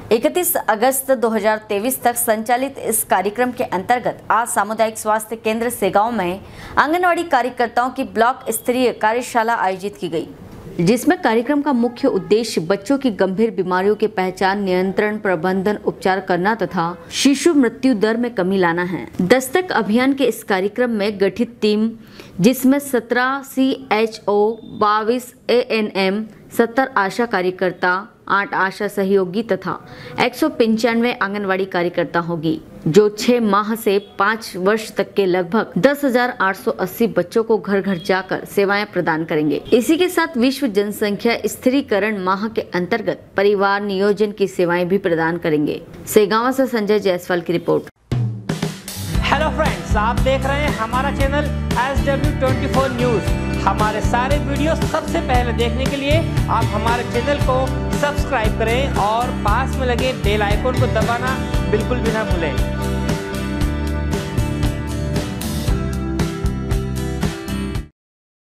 31 अगस्त 2023 तक संचालित इस कार्यक्रम के अंतर्गत आज सामुदायिक स्वास्थ्य केंद्र सेगांव में आंगनवाड़ी कार्यकर्ताओं की ब्लॉक स्तरीय कार्यशाला आयोजित की गई, जिसमें कार्यक्रम का मुख्य उद्देश्य बच्चों की गंभीर बीमारियों की पहचान, नियंत्रण, प्रबंधन, उपचार करना तथा शिशु मृत्यु दर में कमी लाना है। दस्तक अभियान के इस कार्यक्रम में गठित टीम, जिसमें 17 CHO, 22 ANM, 70 आशा कार्यकर्ता, 8 आशा सहयोगी तथा 195 आंगनवाड़ी कार्यकर्ता होगी, जो 6 माह से 5 वर्ष तक के लगभग 10,880 बच्चों को घर घर जाकर सेवाएं प्रदान करेंगे। इसी के साथ विश्व जनसंख्या स्थिरीकरण माह के अंतर्गत परिवार नियोजन की सेवाएं भी प्रदान करेंगे। सेगांव से संजय जायसवाल की रिपोर्ट। हेलो फ्रेंड्स, आप देख रहे हैं हमारा चैनल SW24 न्यूज। हमारे सारे वीडियो सबसे पहले देखने के लिए आप हमारे चैनल को सब्सक्राइब करें और पास में लगे बेल आइकन को दबाना बिल्कुल भी ना भूलें।